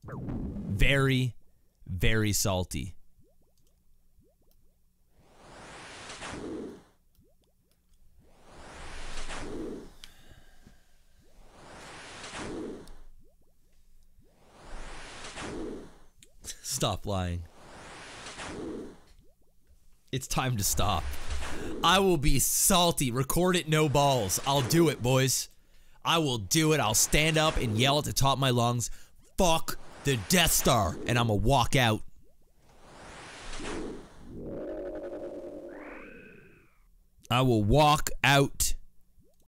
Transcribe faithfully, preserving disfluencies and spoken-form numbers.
Very, very salty. Stop lying. It's time to stop. I will be salty. Record it, no balls. I'll do it, boys. I will do it. I'll stand up and yell at the top of my lungs, fuck the Death Star, and I'm gonna walk out. I will walk out.